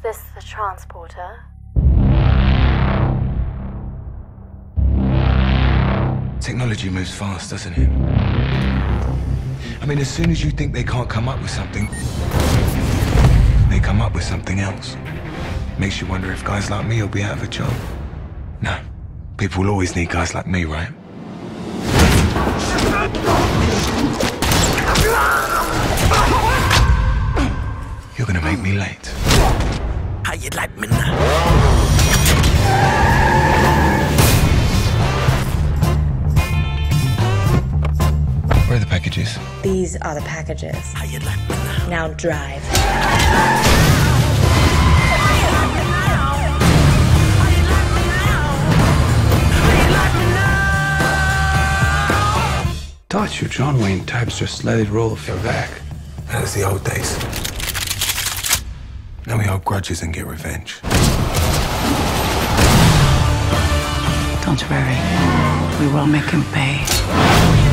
this the transporter? Technology moves fast, doesn't it? I mean, as soon as you think they can't come up with something, they come up with something else. Makes you wonder if guys like me will be out of a job. No. People will always need guys like me, right? You're gonna make me late. How you like me now? Where are the packages? These are the packages. How you like me now? Now drive. Thought you John Wayne types just let it roll off your back. That was the old days. Now we hold grudges and get revenge. Don't worry. We will make him pay.